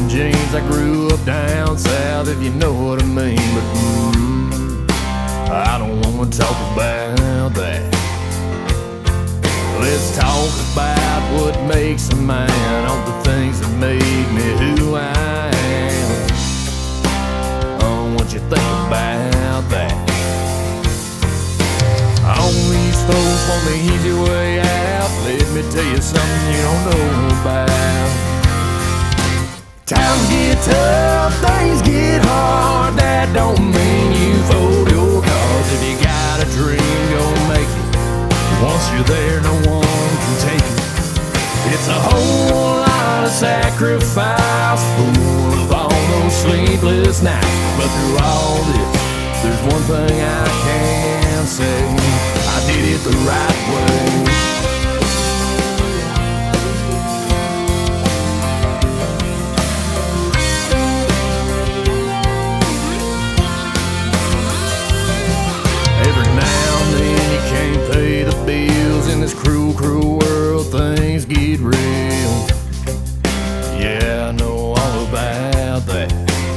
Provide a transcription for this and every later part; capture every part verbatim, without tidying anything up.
and jeans. I grew up down south, if you know what I mean. But mm, I don't wanna talk about that. Let's talk about what makes a man, all the things that made me who I am. Oh, what you think about that? All these folks want the easy way out. Let me tell you something you don't know about. Times get tough, things get hard. That don't mean you fold your cards. If you got a dream, go make it. Once you're there, no one can take it. It's a whole lot of sacrifice, full of all those sleepless nights. But through all this, there's one thing I can say: I did it the right way. Every now and then you can't pay the bills. In this cruel, cruel world, things get real. Yeah, I know all about that.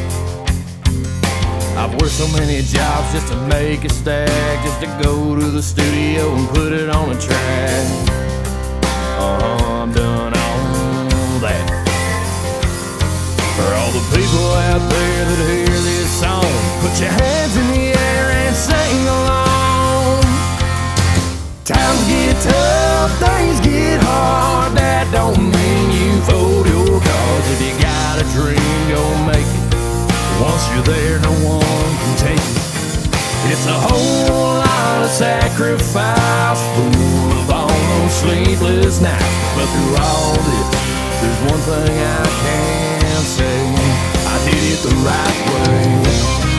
I've worked so many jobs just to make a stack, just to go to the studio and put it on a track. Uh-huh, I'm done all that. For all the people out there that hear this song, put your hands in the air and sing along. Times get tough, things get hard. That don't mean you fold your cards. If you got a dream, go make it. Once you're there, no one can take it. It's a whole lot of sacrifice, full of all those sleepless nights. But through all this, there's one thing I can say: I did it the right way.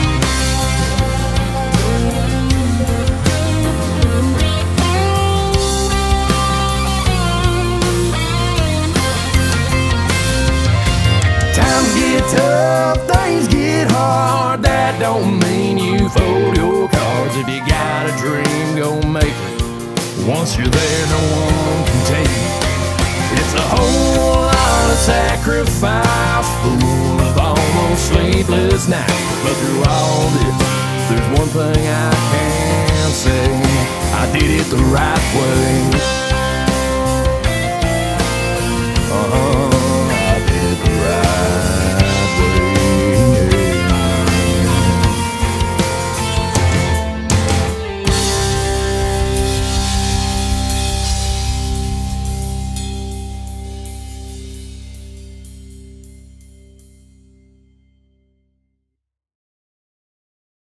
Times get tough, things get hard. That don't mean you fold your cards. If you got a dream, go make it. Once you're there, no one can take it. It's a whole lot of sacrifice, full of almost sleepless nights. But through all this, there's one thing I can say: I did it the right way. Uh-huh.